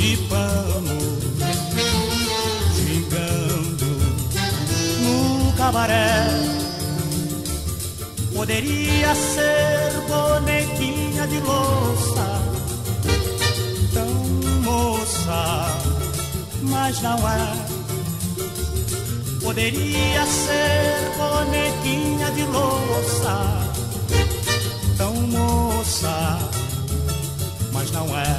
de pano, gingando no cabaré. Poderia ser bonequinha de louça, tão moça, mas não é. Poderia ser bonequinha de louça, tão moça, mas não é.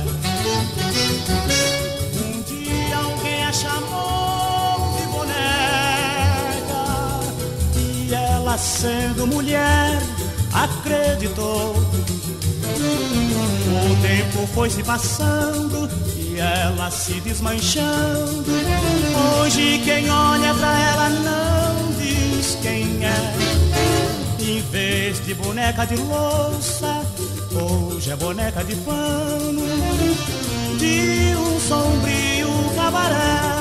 Um dia alguém a chamou de boneca e ela, sendo mulher, acreditou. O tempo foi se passando e ela se desmanchando. Hoje quem olha pra ela não diz quem é. Em vez de boneca de louça, hoje é boneca de pano, de um sombrio cabaré.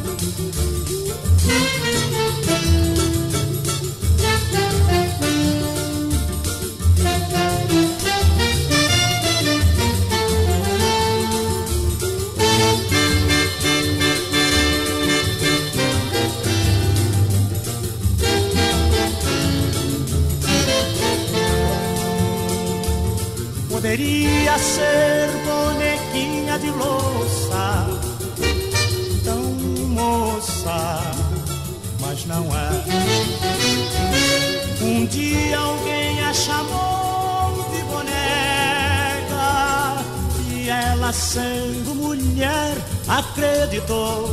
Poderia ser bonequinha de louça, tão moça, mas não é. Um dia alguém a chamou de boneca e ela, sendo mulher, acreditou.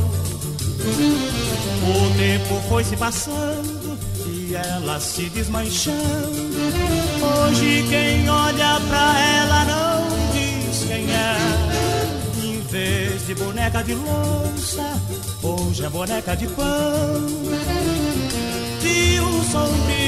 O tempo foi se passando e ela se desmanchando. Hoje quem olha pra ela não diz quem é. Em vez de boneca de louça, hoje é boneca de pão, de um sombrio